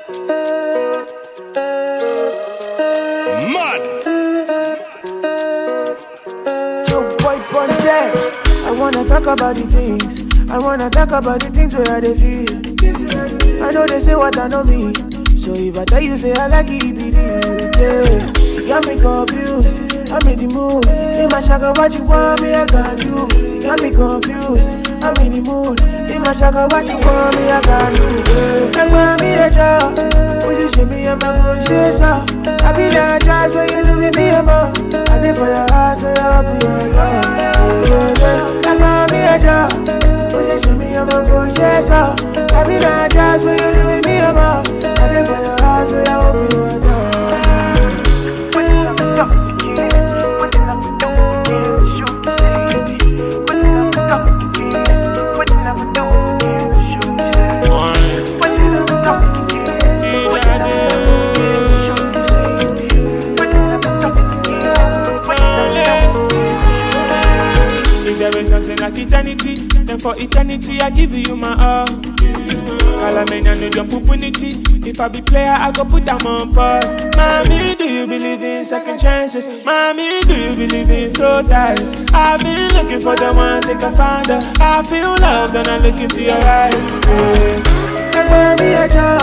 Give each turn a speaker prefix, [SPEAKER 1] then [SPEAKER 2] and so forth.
[SPEAKER 1] Mad.
[SPEAKER 2] Joeboy on deck. I wanna talk about the things. I wanna talk about the things where they feel. I know they say what I know me. So if I tell you say I like it, be real. Yeah. You got me confused. I'm in the mood. In my shaka, what you want me, I got you. You got me confused. I'm in the mood. In my shaka, what you want me, I got you. Like mommy, a job. Position me, I'm a good shit. I be that judge when you do with me, I'm a. I did for your house, so I'll be your dog. Like mommy, a job. Position me, I'm a good shit. I be that judge when you do with me, I'm a. I did for your house, so I'll be your dog.
[SPEAKER 3] There is something like eternity, then for eternity I give you my all. Calamania no jump opportunity. If I be player, I go put them on pause. Mommy, do you believe in second chances? Mommy, do you believe in soul ties? I've been looking for the one, think I found her. I feel love, then I look into your eyes. Yeah.
[SPEAKER 2] Like mommy, a job.